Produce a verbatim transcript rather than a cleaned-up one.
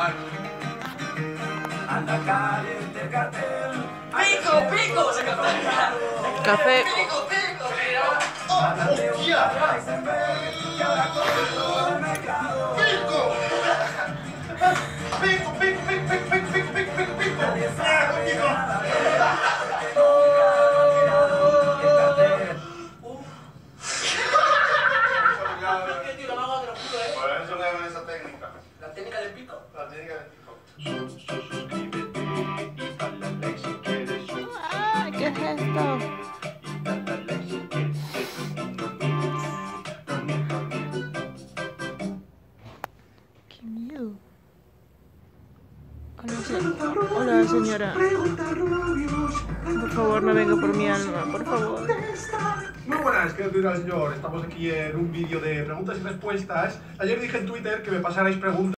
Anda caliente cartel. ¡Pico, pico! Se canta. Café. ¡Pico, pico! ¡Hostia! Que ahora corre todo el mercado. ¡Pico! ¡Pico, pico, pico, pico, pico, pico, pico, pico, pico! Nadie sabe ¡Pico! ¿Qué tío? No hago, te lo juro, eh. Por eso le hago esa técnica. La técnica del pico. La técnica del pico. Ay, ¿qué es esto? Qué miedo. Hola, se- Hola, señora. Por favor, no venga por mi alma, por favor. Muy buenas, querido señor. Estamos aquí en un vídeo de preguntas y respuestas. Ayer dije en Twitter que me pasarais preguntas.